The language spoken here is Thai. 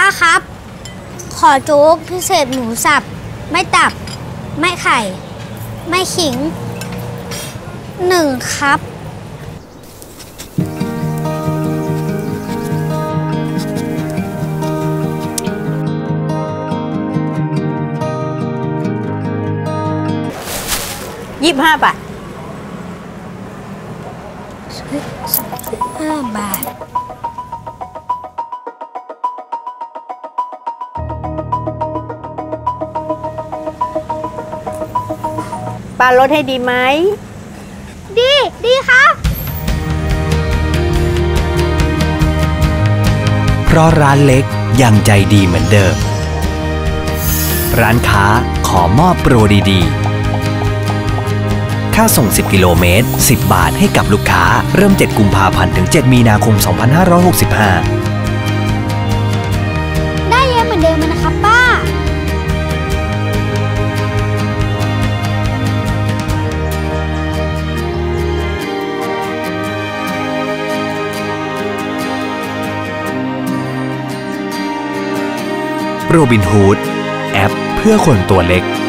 ครับ ขอโจ๊กพิเศษหมูสับไม่ตับไม่ไข่ไม่ขิง1ครับ 25 บาท 5 บาทป้าลดให้ดีไหมดีครับเพราะร้านเล็กยังใจดีเหมือนเดิมร้านค้าขอมอบโปรดีๆค่าส่ง10 กิโลเมตร10 บาทให้กับลูกค้าเริ่ม7 กุมภาพันธ์ถึง7 มีนาคม 2565 ได้เยอะเหมือนเดิมนะครับป้าโรบินฮูดแอปเพื่อคนตัวเล็ก